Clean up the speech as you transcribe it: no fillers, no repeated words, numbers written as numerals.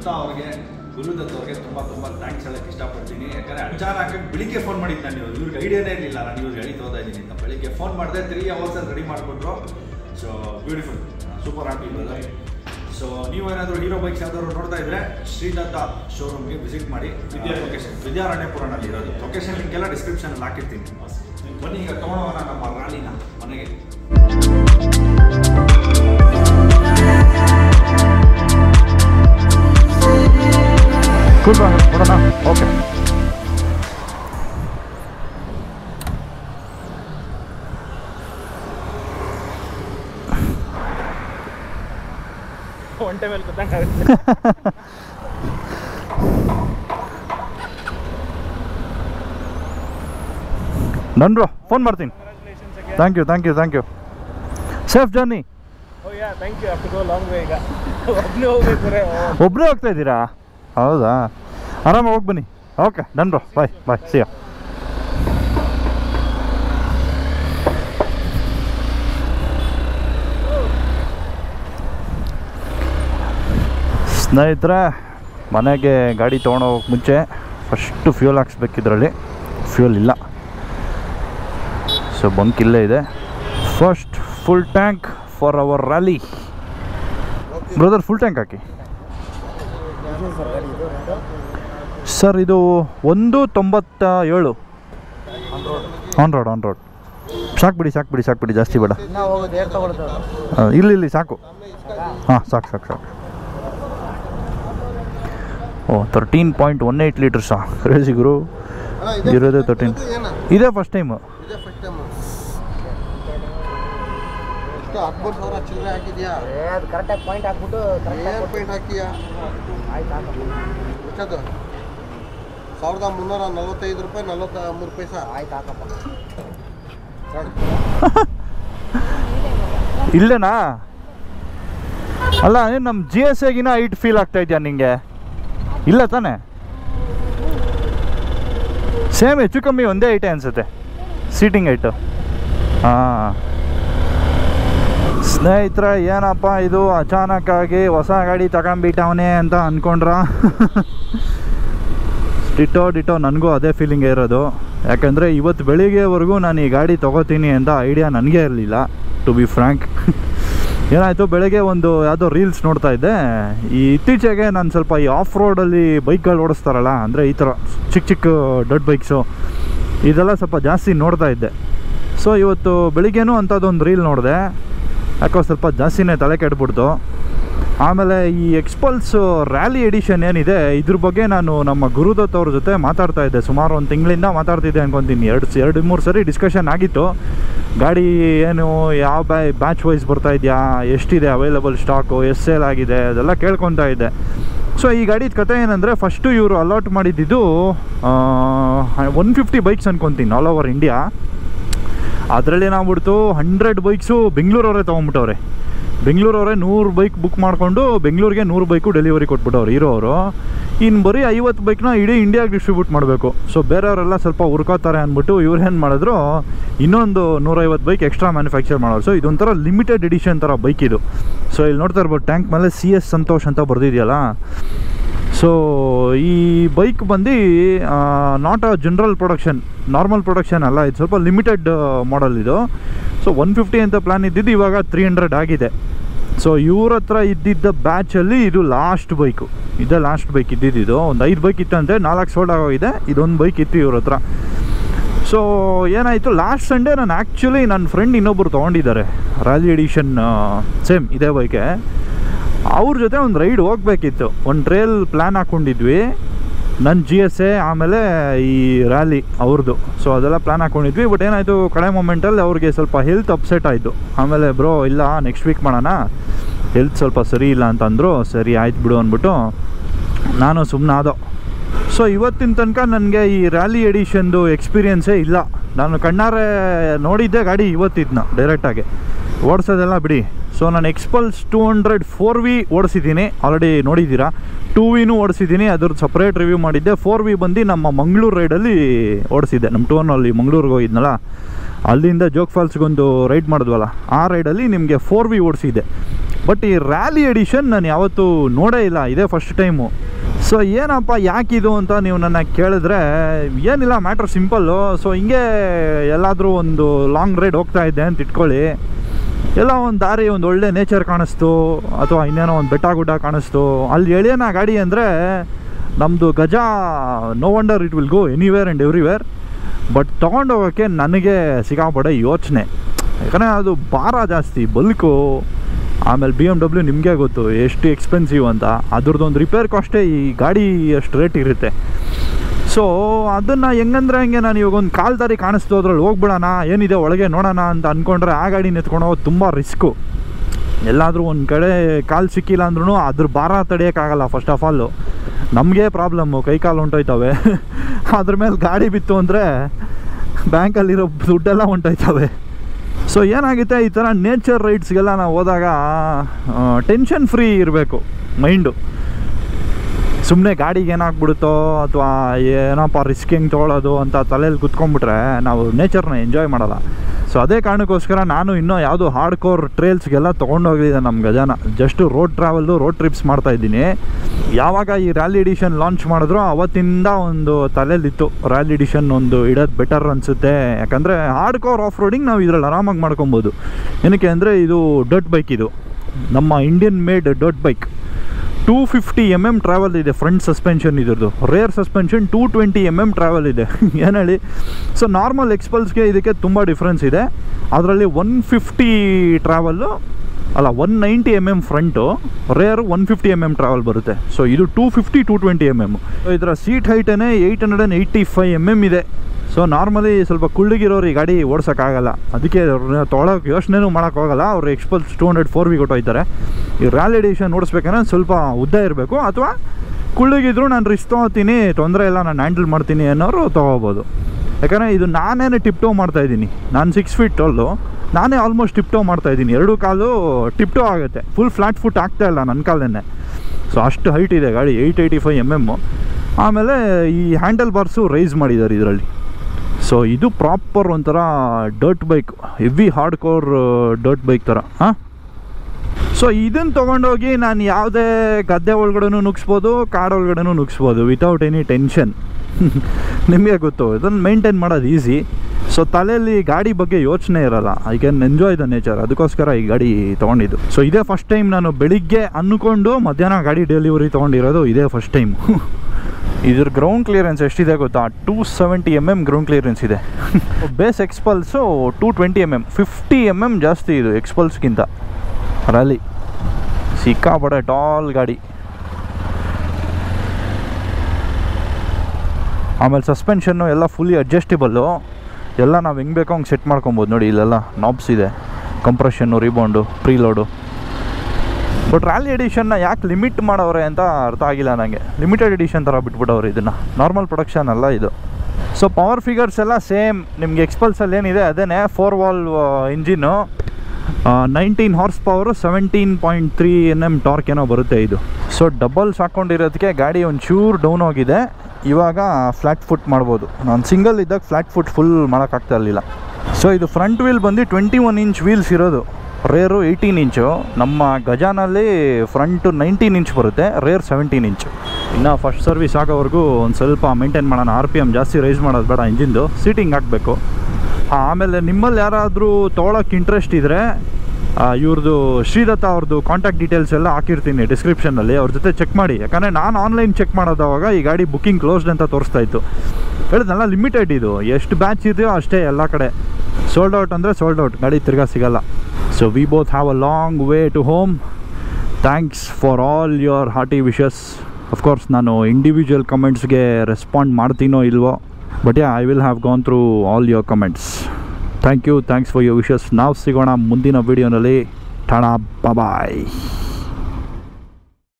ದತ್ತ ಅವ್ರಿಗೆ ಗುರುದತ್ ಅವ್ರಿಗೆ ತುಂಬ ಥ್ಯಾಂಕ್ಸ್ ಹೇಳಕ್ಕೆ ಇಷ್ಟಪಡ್ತೀನಿ. ಯಾಕಂದರೆ ಅಚಾನಕ್ ಬೆಳಿಗ್ಗೆ ಫೋನ್ ಮಾಡಿದ್ದು ನಾನು ಇವ್ರಿಗೆ ಐಡಿಯಾನೇ ಇರಲಿಲ್ಲ, ನಾನು ಇವ್ರಿಗೆ ಹೇಳಿ ಹೋಗ್ತಾ ಇದ್ದೀನಿ ಅಂತ. ಬೆಳಿಗ್ಗೆ ಫೋನ್ ಮಾಡಿದೆ, 3 hours ರೆಡಿ ಮಾಡಿಕೊಟ್ರು. So beautiful, super happy brother. So ನೀವೇನಾದರೂ ಹೀರೋ ಬೈಕ್ಸ್ ಯಾವ್ದಾದ್ರು ನೋಡ್ತಾ ಇದ್ರೆ ಶ್ರೀದತ್ತ ಶೋರೂಮ್ಗೆ ವಿಸಿಟ್ ಮಾಡಿ. ಲೊಕೇಶನ್ ವಿದ್ಯಾರಣ್ಯಪುರನಲ್ಲಿ ಇರೋದು. ಲೊಕೇಶನ್ ಲಿಂಕ್ ಎಲ್ಲ ಡಿಸ್ಕ್ರಿಪ್ಷನಲ್ಲಿ ಹಾಕಿರ್ತೀನಿ. ಬನ್ನಿ ಈಗ ತೊಗೊಳೋಣ ನಮ್ಮ ರಾಲಿನ ಮನೆಗೆ. ನೋಡೋಣ. ಓಕೆ, ಒಂಟೆ ಮೇಲೆ ಗೊತ್ತಾಗುತ್ತೆ. ಡನ್ ಬ್ರೋ, ಫೋನ್ ಮಾಡ್ತೀನಿ. Thank you. Safe journey. ಒಬ್ಬರೇ ಹೋಗ್ತಾ ಇದ್ದೀರಾ? ಹೌದಾ, ಆರಾಮಾಗಿ ಹೋಗಿ ಬನ್ನಿ. Okay, done bro, bye see you. ಸ್ನೇಹಿತರೆ, ಮನೆಗೆ ಗಾಡಿ ತೊಗೊಂಡೋಗೋಕೆ ಮುಂಚೆ ಫಸ್ಟು ಫ್ಯೂಲ್ ಹಾಕ್ಸ್ಬೇಕಿದ್ರಲ್ಲಿ. ಫ್ಯೂಲ್ ಇಲ್ಲ, ಸೊ ಬಂಕ್ ಇಲ್ಲೇ ಇದೆ. First full tank for our rally. Brother, full tank ಹಾಕಿ ಸರ್. ಇದು 197 ಆನ್ ರೋಡ್. ಸಾಕು ಬಿಡಿ, ಜಾಸ್ತಿ ಬೇಡ. ಇಲ್ಲಿ ಸಾಕು. ಹಾಂ, ಸಾಕು. ಓ, 13.18 ಲೀಟರ್ಸಾ? ಕ್ರೇಜಿ ಗುರು. ಇರೋದೇ 13. ಇದೇ ಫಸ್ಟ್ ಟೈಮು. ಇಲ್ಲೇನಾ? ಅಲ್ಲ, ನಮ್ಮ GSAಗಿನ ಹೈಟ್ ಫೀಲ್ ಆಗ್ತಾ ಇದೆಯಾ ನಿಂಗೆ? ಇಲ್ಲ ತಾನೆ? ಸೇಮ್ ಹೆಚ್ಚು ಕಮ್ಮಿ ಒಂದೇ ಹೈಟೇ ಅನಿಸುತ್ತೆ, ಸೀಟಿಂಗ್ ಹೈಟು. ಹಾಂ ಸ್ನೇಹಿತರೆ, ಏನಪ್ಪ ಇದು ಅಚಾನಕ್ಕಾಗಿ ಹೊಸ ಗಾಡಿ ತಗೊಂಬಿಟ್ಟವನೇ ಅಂತ ಅಂದ್ಕೊಂಡ್ರ? ಡಿಟೋ ನನಗೂ ಅದೇ ಫೀಲಿಂಗೇ ಇರೋದು. ಯಾಕಂದರೆ ಇವತ್ತು ಬೆಳಿಗ್ಗೆವರೆಗೂ ನಾನು ಈ ಗಾಡಿ ತೊಗೋತೀನಿ ಅಂತ ಐಡಿಯಾ ನನಗೆ ಇರಲಿಲ್ಲ, ಟು ಬಿ ಫ್ರ್ಯಾಂಕ್. ಏನಾಯಿತು, ಬೆಳಗ್ಗೆ ಒಂದು ಯಾವುದೋ ರೀಲ್ಸ್ ನೋಡ್ತಾ ಇದ್ದೆ. ಇತ್ತೀಚೆಗೆ ನಾನು ಸ್ವಲ್ಪ ಈ ಆಫ್ ರೋಡಲ್ಲಿ ಬೈಕ್ಗಳು ಓಡಿಸ್ತಾರಲ್ಲ, ಅಂದರೆ ಈ ಥರ ಚಿಕ್ಕ ದೊಡ್ಡ ಬೈಕ್ಸು, ಇದೆಲ್ಲ ಸ್ವಲ್ಪ ಜಾಸ್ತಿ ನೋಡ್ತಾ ಇದ್ದೆ. ಸೊ ಇವತ್ತು ಬೆಳಿಗ್ಗೆನೂ ಅಂಥದ್ದೊಂದು ರೀಲ್ ನೋಡಿದೆ. ಯಾಕೋ ಸ್ವಲ್ಪ ಜಾಸ್ತಿನೇ ತಲೆ ಕೆಟ್ಬಿಡ್ತು. ಆಮೇಲೆ ಈ ಎಕ್ಸ್ಪಲ್ಸ್ ರ್ಯಾಲಿ ಎಡಿಷನ್ ಏನಿದೆ, ಇದ್ರ ಬಗ್ಗೆ ನಾನು ನಮ್ಮ ಗುರುದತ್ ಅವ್ರ ಜೊತೆ ಮಾತಾಡ್ತಾ ಇದ್ದೆ. ಸುಮಾರು 1 ತಿಂಗಳಿಂದ ಮಾತಾಡ್ತಿದ್ದೆ ಅನ್ಕೊತೀನಿ. 2-3 ಸರಿ ಡಿಸ್ಕಷನ್ ಆಗಿತ್ತು. ಗಾಡಿ ಏನು, ಯಾವ ಬ್ಯಾಚ್ ವೈಸ್ ಬರ್ತಾ ಇದೆಯಾ, ಎಷ್ಟಿದೆ ಅವೈಲಬಲ್ ಸ್ಟಾಕು, ಎಷ್ಟು ಸೇಲ್ ಆಗಿದೆ, ಅದೆಲ್ಲ ಕೇಳ್ಕೊತಾ ಇದ್ದೆ. ಸೊ ಈ ಗಾಡಿದ ಕತೆ ಏನಂದರೆ, ಫಸ್ಟು ಇವರು ಅಲಾಟ್ ಮಾಡಿದ್ದು 150 ಬೈಕ್ಸ್ ಅನ್ಕೊತೀನಿ ಆಲ್ ಓವರ್ ಇಂಡಿಯಾ. ಅದರಲ್ಲಿ ಏನಾಗ್ಬಿಡ್ತು, 100 ಬೈಕ್ಸು ಬೆಂಗಳೂರವರೇ ತೊಗೊಂಬಿಟ್ಟವ್ರೆ. ಬೆಂಗಳೂರವರೇ 100 ಬೈಕ್ ಬುಕ್ ಮಾಡಿಕೊಂಡು ಬೆಂಗಳೂರಿಗೆ 100 ಬೈಕು ಡೆಲಿವರಿ ಕೊಟ್ಬಿಟ್ಟವ್ರು ಇರೋರು. ಇನ್ನು ಬರೀ 50 ಬೈಕ್ನ ಇಡೀ ಇಂಡಿಯಾಗೆ ಡಿಸ್ಟ್ರಿಬ್ಯೂಟ್ ಮಾಡಬೇಕು. ಸೊ ಬೇರೆಯವರೆಲ್ಲ ಸ್ವಲ್ಪ ಹುರ್ಕೋತಾರೆ ಅಂದ್ಬಿಟ್ಟು ಇವ್ರು ಏನು ಮಾಡಿದ್ರು, ಇನ್ನೊಂದು 150 ಬೈಕ್ ಎಕ್ಸ್ಟ್ರಾ ಮ್ಯಾನುಫ್ಯಾಕ್ಚರ್ ಮಾಡೋರು. ಸೊ ಇದೊಂಥರ ಲಿಮಿಟೆಡ್ ಎಡಿಷನ್ ಥರ ಬೈಕ್ ಇದು. ಸೊ ಇಲ್ಲಿ ನೋಡ್ತಾ ಇರ್ಬೋದು, ಟ್ಯಾಂಕ್ ಮೇಲೆ CS ಸಂತೋಷ್ ಅಂತ ಬರ್ದಿದೆಯಲ್ಲ. ಸೊ ಈ ಬೈಕ್ ಬಂದು not a general production, normal production ಅಲ್ಲ, ಇದು ಸ್ವಲ್ಪ ಲಿಮಿಟೆಡ್ ಮಾಡಲ್ ಇದು. ಸೊ 150 ಅಂತ ಪ್ಲ್ಯಾನ್ ಇದ್ದಿದ್ದು ಇವಾಗ 300 ಆಗಿದೆ. ಸೊ ಇವ್ರ ಹತ್ರ ಇದ್ದಿದ್ದ ಬ್ಯಾಚಲ್ಲಿ ಇದು ಲಾಸ್ಟ್ ಬೈಕು. ಇದೇ ಲಾಸ್ಟ್ ಬೈಕ್ ಇದ್ದಿದ್ದು. ಒಂದು 5 ಬೈಕ್ ಇತ್ತಂತೆ, 4 ಸೋಲ್ಡ್ ಆಗೋಗಿದೆ. ಇದೊಂದು ಬೈಕ್ ಇತ್ತು ಇವ್ರ ಹತ್ರ. ಸೊ ಏನಾಯಿತು, ಲಾಸ್ಟ್ ಸಂಡೇ ನಾನು ಆ್ಯಕ್ಚುಲಿ ನನ್ನ ಫ್ರೆಂಡ್ ಇನ್ನೊಬ್ಬರು ತೊಗೊಂಡಿದ್ದಾರೆ ರ್ಯಾಲಿ ಎಡಿಷನ್, ಸೇಮ್ ಇದೇ ಬೈಕೆ. ಅವ್ರ ಜೊತೆ ಒಂದು ರೈಡ್ ಹೋಗ್ಬೇಕಿತ್ತು. ಒಂದು ಟ್ರೇಲ್ ಪ್ಲ್ಯಾನ್ ಹಾಕ್ಕೊಂಡಿದ್ವಿ, ನನ್ನ GSA ಆಮೇಲೆ ಈ ರ್ಯಾಲಿ ಅವ್ರದ್ದು. ಸೊ ಅದೆಲ್ಲ ಪ್ಲ್ಯಾನ್ ಹಾಕ್ಕೊಂಡಿದ್ವಿ. ಬಟ್ ಏನಾಯಿತು, ಕಡೆ ಮೊಮೆಂಟಲ್ಲಿ ಅವ್ರಿಗೆ ಸ್ವಲ್ಪ ಹೆಲ್ತ್ ಅಪ್ಸೆಟ್ ಆಯಿತು. ಆಮೇಲೆ ಬ್ರೋ ಇಲ್ಲ, ನೆಕ್ಸ್ಟ್ ವೀಕ್ ಮಾಡೋಣ, ಹೆಲ್ತ್ ಸ್ವಲ್ಪ ಸರಿ ಇಲ್ಲ ಅಂತಂದರು. ಸರಿ ಆಯ್ತು ಬಿಡು ಅಂದ್ಬಿಟ್ಟು ನಾನು ಸುಮ್ಮನೆ ಆದೋ. ಸೊ ಇವತ್ತಿನ ತನಕ ನನಗೆ ಈ ರ್ಯಾಲಿ ಎಡಿಷನ್ದು ಎಕ್ಸ್ಪೀರಿಯೆನ್ಸೇ ಇಲ್ಲ. ನಾನು ಕಣ್ಣಾರೆ ನೋಡಿದ್ದೆ ಗಾಡಿ ಇವತ್ತಿದ್ನ ಡೈರೆಕ್ಟಾಗಿ, ಓಡಿಸೋದೆಲ್ಲ ಬಿಡಿ. ಸೊ ನಾನು ಎಕ್ಸ್ಪಲ್ಸ್ 200 4V ಓಡಿಸಿದ್ದೀನಿ, ಆಲ್ರೆಡಿ ನೋಡಿದ್ದೀರಾ. 2Vನೂ ಓಡಿಸಿದ್ದೀನಿ, ಅದ್ರದ್ದು ಸಪ್ರೇಟ್ ರಿವ್ಯೂ ಮಾಡಿದ್ದೆ. 4V ಬಂದು ನಮ್ಮ ಮಂಗಳೂರು ರೈಡಲ್ಲಿ ಓಡಿಸಿದ್ದೆ. ನಮ್ಮ ಟೂರ್ನಲ್ಲಿ ಮಂಗಳೂರಿಗೆ ಹೋಗಿದ್ನಲ್ಲ, ಅಲ್ಲಿಂದ ಜೋಗ್ ಫಾಲ್ಸ್ಗೊಂದು ರೈಡ್ ಮಾಡಿದ್ವಲ್ಲ, ಆ ರೈಡಲ್ಲಿ ನಿಮಗೆ 4V ಓಡಿಸಿದ್ದೆ. ಬಟ್ ಈ ರ್ಯಾಲಿ ಎಡಿಷನ್ ನಾನು ಯಾವತ್ತೂ ನೋಡೇ ಇಲ್ಲ, ಇದೇ ಫಸ್ಟ್ ಟೈಮು. ಸೊ ಏನಪ್ಪ ಯಾಕಿದು ಅಂತ ನೀವು ನನ್ನ ಕೇಳಿದ್ರೆ ಏನಿಲ್ಲ, ಮ್ಯಾಟ್ರ್ ಸಿಂಪಲ್ಲು. ಸೊ ಹಿಂಗೆ ಎಲ್ಲಾದರೂ ಒಂದು ಲಾಂಗ್ ರೈಡ್ ಹೋಗ್ತಾ ಇದ್ದೆ ಅಂತ ಇಟ್ಕೊಳ್ಳಿ, ಎಲ್ಲ ಒಂದು ದಾರಿ ಒಂದು ಒಳ್ಳೆ ನೇಚರ್ ಕಾಣಿಸ್ತು ಅಥವಾ ಇನ್ನೇನೋ ಒಂದು ಬೆಟ್ಟ ಗುಡ್ಡ ಕಾಣಿಸ್ತು, ಅಲ್ಲಿ ಎಳೆಯೋಣ ಗಾಡಿ ಅಂದರೆ ನಮ್ಮದು Gaja no wonder it will go anywhere and everywhere. But ತೊಗೊಂಡೋಗೋಕ್ಕೆ ನನಗೆ ಸಿಕ್ಕಾಪಡೆ ಯೋಚನೆ, ಯಾಕಂದರೆ ಅದು ಭಾರ ಜಾಸ್ತಿ, ಬಲ್ಕು. ಆಮೇಲೆ BMW ನಿಮಗೆ ಗೊತ್ತು ಎಷ್ಟು ಎಕ್ಸ್ಪೆನ್ಸಿವ್ ಅಂತ, ಅದ್ರದ್ದೊಂದು ರಿಪೇರ್ ಕಾಸ್ಟೇ ಈ ಗಾಡಿ ಅಷ್ಟು ರೇಟ್ ಇರುತ್ತೆ. ಸೊ ಅದನ್ನು ಹೆಂಗಂದ್ರೆ ಹಂಗೆ ನಾನು ಇವಾಗ ಒಂದು ಕಾಲು ದಾರಿ ಕಾಣಿಸ್ತು ಅದ್ರಲ್ಲಿ ಹೋಗ್ಬಿಡೋಣ, ಏನಿದೆ ಒಳಗೆ ನೋಡೋಣ ಅಂತ ಅಂದ್ಕೊಂಡ್ರೆ ಆ ಗಾಡಿನ ಎತ್ಕೊಂಡು ಹೋಗೋದು ತುಂಬ ರಿಸ್ಕು. ಎಲ್ಲಾದರೂ ಒಂದು ಕಡೆ ಕಾಲು ಸಿಕ್ಕಿಲ್ಲ ಅಂದ್ರೂ ಅದ್ರ ಭಾರ ತಡೆಯೋಕ್ಕಾಗಲ್ಲ. ಫಸ್ಟ್ ಆಫ್ ಆಲು ನಮಗೆ ಪ್ರಾಬ್ಲಮ್ಮು, ಕೈ ಕಾಲು ಹೊಂಟೋಯ್ತವೆ. ಅದ್ರ ಮೇಲೆ ಗಾಡಿ ಬಿತ್ತು ಅಂದರೆ ಬ್ಯಾಂಕಲ್ಲಿರೋ ದುಡ್ಡೆಲ್ಲ ಹೊಂಟೋಯ್ತವೆ. ಸೊ ಏನಾಗುತ್ತೆ, ಈ ಥರ ನೇಚರ್ ರೈಡ್ಸ್ಗೆಲ್ಲ ನಾವು ಹೋದಾಗ ಟೆನ್ಷನ್ ಫ್ರೀ ಇರಬೇಕು ಮೈಂಡು. ಸುಮ್ಮನೆ ಗಾಡಿಗೆ ಏನಾಗ್ಬಿಡುತ್ತೋ ಅಥವಾ ಏನಪ್ಪ ರಿಸ್ಕ್ ಹೆಂಗೆ ತೊಗೊಳ್ಳೋದು ಅಂತ ತಲೆಯಲ್ಲಿ ಕುತ್ಕೊಂಡ್ಬಿಟ್ರೆ ನಾವು ನೇಚರ್ನ ಎಂಜಾಯ್ ಮಾಡಲ್ಲ. ಸೊ ಅದೇ ಕಾರಣಕ್ಕೋಸ್ಕರ ನಾನು ಇನ್ನೂ ಯಾವುದೋ ಹಾರ್ಡ್ ಕೋರ್ ಟ್ರೇಲ್ಸ್ಗೆಲ್ಲ ತೊಗೊಂಡೋಗಲಿದೆ ನಮ್ಮ ಗಜಾನ. ಜಸ್ಟು ರೋಡ್ ಟ್ರಾವೆಲ್ದು ರೋಡ್ ಟ್ರಿಪ್ಸ್ ಮಾಡ್ತಾಯಿದ್ದೀನಿ. ಯಾವಾಗ ಈ ರ್ಯಾಲಿ ಎಡಿಷನ್ ಲಾಂಚ್ ಮಾಡಿದ್ರು ಅವತ್ತಿಂದ ಒಂದು ತಲೆಯಲ್ಲಿತ್ತು, ರ್ಯಾಲಿ ಎಡಿಷನ್ ಒಂದು ಇಡೋದು ಬೆಟರ್ ಅನಿಸುತ್ತೆ. ಯಾಕಂದರೆ ಹಾರ್ಡ್ ಕೋರ್ ಆಫ್ ರೋಡಿಂಗ್ ನಾವು ಇದರಲ್ಲಿ ಆರಾಮಾಗಿ ಮಾಡ್ಕೊಬೋದು. ಏನಕ್ಕೆ ಅಂದರೆ ಇದು ಡರ್ಟ್ ಬೈಕ್, ಇದು ನಮ್ಮ Indian made dirt bike. 250 mm travel ಇದೆ ಫ್ರಂಟ್ ಸಸ್ಪೆನ್ಷನ್ ಇದ್ರದ್ದು. ರೇರ್ ಸಸ್ಪೆನ್ಷನ್ 220 mm ಟ್ರಾವೆಲ್ ಇದೆ. ಏನು ಹೇಳಿ, ಸೊ ನಾರ್ಮಲ್ ಎಕ್ಸ್ಪಲ್ಸ್ಗೆ ಇದಕ್ಕೆ ತುಂಬ ಡಿಫ್ರೆನ್ಸ್ ಇದೆ. ಅದರಲ್ಲಿ 150 ಟ್ರಾವೆಲ್ಲು ಅಲ್ಲ 190 mm front, rear 150 mm travel ಬರುತ್ತೆ. ಸೊ ಇದು 250 220 mm. ಸೊ ಇದರ ಸೀಟ್ ಹೈಟೇ 885 mm ಇದೆ. ಸೊ ನಾರ್ಮಲಿ ಸ್ವಲ್ಪ ಕುಳ್ಳಿಗಿರೋರು ಈ ಗಾಡಿ ಓಡ್ಸೋಕ್ಕಾಗಲ್ಲ, ಅದಕ್ಕೆ ತೊಗೊಳಕ್ಕೆ ಯೋಚನೆನೂ ಮಾಡೋಕ್ಕಾಗಲ್ಲ. ಅವರು ಎಕ್ಸ್ಪಲ್ಸ್ 200 4V ಕೊಟ್ಟೋಯ್ತಾರೆ. ಈ ರ್ಯಾಲಿ ಎಡಿಷನ್ ಓಡಿಸ್ಬೇಕಂದ್ರೆ ಸ್ವಲ್ಪ ಉದ್ದ ಇರಬೇಕು, ಅಥವಾ ಕುಳ್ಳಿಗಿದ್ರು ನಾನು ರಿಸ್ಕ್ ತೊಗೋತೀನಿ, ತೊಂದರೆ ಇಲ್ಲ, ನಾನು ಹ್ಯಾಂಡಲ್ ಮಾಡ್ತೀನಿ ಅನ್ನೋರು ತೊಗೋಬೋದು. ಯಾಕಂದರೆ ಇದು ನಾನೇ ಟಿಪ್ಟೋ ಮಾಡ್ತಾಯಿದ್ದೀನಿ. ನಾನು 6 feet ಟೋಲು, ನಾನೇ ಆಲ್ಮೋಸ್ಟ್ ಟಿಪ್ಟೋ ಮಾಡ್ತಾಯಿದ್ದೀನಿ. 2 ಕಾಲು ಟಿಪ್ಟೋ ಆಗುತ್ತೆ, ಫುಲ್ ಫ್ಲ್ಯಾಟ್ ಫುಟ್ ಆಗ್ತಾಯಿಲ್ಲ ನನ್ನ ಕಾಲನ್ನೇ. ಸೊ ಅಷ್ಟು ಹೈಟ್ ಇದೆ ಗಾಡಿ, 885 mm. ಆಮೇಲೆ ಈ ಹ್ಯಾಂಡಲ್ ಬಾರ್ಸು ರೈಸ್ ಮಾಡಿದ್ದಾರೆ ಇದರಲ್ಲಿ. ಸೊ ಇದು ಪ್ರಾಪರ್ ಒಂಥರ dirt bike, heavy hard core dirt bike ಥರ. ಹಾಂ, ಸೊ ಇದನ್ನು ತೊಗೊಂಡೋಗಿ ನಾನು ಯಾವುದೇ ಗದ್ದೆ ಒಳಗಡೆನೂ ನುಗ್ಸ್ಬೋದು, ಕಾಡು ಒಳಗಡೆನೂ ನುಗ್ಸ್ಬೋದು ವಿತೌಟ್ ಎನಿ ಟೆನ್ಷನ್. ನಿಮಗೆ ಗೊತ್ತು ಇದನ್ನು ಮೇಂಟೈನ್ ಮಾಡೋದು ಈಸಿ. ಸೊ ತಲೆಯಲ್ಲಿ ಗಾಡಿ ಬಗ್ಗೆ ಯೋಚನೆ ಇರೋಲ್ಲ, I can enjoy the nature. ಅದಕ್ಕೋಸ್ಕರ ಈ ಗಾಡಿ ತೊಗೊಂಡಿದ್ದು. ಸೊ ಇದೇ ಫಸ್ಟ್ ಟೈಮ್ ನಾನು ಬೆಳಿಗ್ಗೆ ಅಂದ್ಕೊಂಡು ಮಧ್ಯಾಹ್ನ ಗಾಡಿ ಡೆಲಿವರಿ ತೊಗೊಂಡಿರೋದು, ಇದೇ ಫಸ್ಟ್ ಟೈಮ್. ಇದ್ರ ಗ್ರೌಂಡ್ ಕ್ಲಿಯರೆನ್ಸ್ ಎಷ್ಟಿದೆ ಗೊತ್ತಾ, 270 mm ಗ್ರೌಂಡ್ ಕ್ಲಿಯರೆನ್ಸ್ ಇದೆ. ಬೇಸ್ ಎಕ್ಸ್ಪಲ್ಸು 220 mm, 50 mm ಜಾಸ್ತಿ ಇದು ಎಕ್ಸ್ಪಲ್ಸ್ಗಿಂತ. ರ್ಯಾಲಿ ಸಿಕ್ಕಾಪಟ್ಟೆ ಟಾಲ್ ಗಾಡಿ. ಆಮೇಲೆ ಸಸ್ಪೆನ್ಷನ್ನು ಎಲ್ಲ ಫುಲ್ಲಿ ಅಡ್ಜಸ್ಟಿಬಲ್ಲು, ಎಲ್ಲ ನಾವು ಹೆಂಗೆ ಬೇಕೋ ಹಂಗೆ ಸೆಟ್ ಮಾಡ್ಕೊಬೋದು. ನೋಡಿ ಇಲ್ಲೆಲ್ಲ ನಾಬ್ಸ್ ಇದೆ, ಕಂಪ್ರೆಷನ್ನು, ರಿಬೌಂಡು, ಪ್ರೀಲೋಡು. ಬಟ್ ರ್ಯಾಲಿ ಎಡಿಷನ್ನ ಯಾಕೆ ಲಿಮಿಟ್ ಮಾಡವ್ರೆ ಅಂತ ಅರ್ಥ ಆಗಿಲ್ಲ ನನಗೆ. ಲಿಮಿಟೆಡ್ ಎಡಿಷನ್ ಥರ ಬಿಟ್ಬಿಟ್ಟವ್ರೆ ಇದನ್ನು, ನಾರ್ಮಲ್ ಪ್ರೊಡಕ್ಷನ್ ಅಲ್ಲ ಇದು. ಸೊ ಪವರ್ ಫಿಗರ್ಸ್ ಎಲ್ಲ ಸೇಮ್ ನಿಮಗೆ ಎಕ್ಸ್ಪಲ್ಸಲ್ಲಿ ಏನಿದೆ ಅದೇ. 4 valve engine, 19 horse power, 17.3 Nm torque ಏನೋ ಬರುತ್ತೆ ಇದು. ಸೊ ಡಬಲ್ಸ್ ಹಾಕ್ಕೊಂಡಿರೋದಕ್ಕೆ ಗಾಡಿ ಒಂಚೂರು ಡೌನ್ ಹೋಗಿದೆ. ಇವಾಗ ಫ್ಲ್ಯಾಟ್ ಫುಟ್ ಮಾಡ್ಬೋದು. ನಾನು ಸಿಂಗಲ್ ಇದ್ದಾಗ ಫ್ಲ್ಯಾಟ್ ಫುಟ್ ಫುಲ್ ಮಾಡೋಕ್ಕಾಗ್ತಾ ಇರಲಿಲ್ಲ. ಸೊ ಇದು ಫ್ರಂಟ್ ವೀಲ್ ಬಂದು 21 inch ವೀಲ್ಸ್ ಇರೋದು, ರೇರು 18 inch. ನಮ್ಮ ಗಜಾನಲ್ಲಿ ಫ್ರಂಟು 19 inch ಬರುತ್ತೆ, ರೇರ್ 17 inch. ಇನ್ನು ಫಸ್ಟ್ ಸರ್ವಿಸ್ ಆಗೋವರೆಗೂ ಒಂದು ಸ್ವಲ್ಪ ಮೇಂಟೈನ್ ಮಾಡೋಣ. RPM ಜಾಸ್ತಿ ರೈಸ್ ಮಾಡೋದು ಬೇಡ, ಇಂಜಿನ್ದು ಸೀಟಿಂಗ್ ಹಾಕಬೇಕು. ಆಮೇಲೆ ನಿಮ್ಮಲ್ಲಿ ಯಾರಾದರೂ ತೊಗೊಳಕ್ಕೆ ಇಂಟ್ರೆಸ್ಟ್ ಇದ್ದರೆ ಇವ್ರದ್ದು ಶ್ರೀದತ್ತ ಅವ್ರದ್ದು ಕಾಂಟ್ಯಾಕ್ಟ್ ಡೀಟೇಲ್ಸ್ ಎಲ್ಲ ಹಾಕಿರ್ತೀನಿ ಡಿಸ್ಕ್ರಿಪ್ಷನಲ್ಲಿ, ಅವ್ರ ಜೊತೆ ಚೆಕ್ ಮಾಡಿ. ಯಾಕಂದರೆ ನಾನು ಆನ್ಲೈನ್ ಚೆಕ್ ಮಾಡೋದವಾಗ ಈ ಗಾಡಿ ಬುಕ್ಕಿಂಗ್ ಕ್ಲೋಸ್ಡ್ ಅಂತ ತೋರಿಸ್ತಾ ಇತ್ತು. ಹೇಳಿದ್ನಲ್ಲ ಲಿಮಿಟೆಡ್ ಇದು, ಎಷ್ಟು ಬ್ಯಾಚ್ ಇದೆಯೋ ಅಷ್ಟೇ ಎಲ್ಲ ಕಡೆ. ಸೋಲ್ಡ್ ಔಟ್ ಅಂದರೆ ಸೋಲ್ಡ್ ಔಟ್, ಗಾಡಿ ತಿರ್ಗಾ ಸಿಗಲ್ಲ. So we both have a long way to home. Thanks for all your hearty wishes. Of course ನಾನು ಇಂಡಿವಿಜುವಲ್ ಕಮೆಂಟ್ಸ್ಗೆ ರೆಸ್ಪಾಂಡ್ ಮಾಡ್ತೀನೋ ಇಲ್ವೋ, but yeah I will have gone through all your comments. Thank you, thanks for your wishes. ನಾವು ಸಿಗೋಣ ಮುಂದಿನ ವೀಡಿಯೋನಲ್ಲಿ. ಟಾಣಾ, ಬಾಯ್.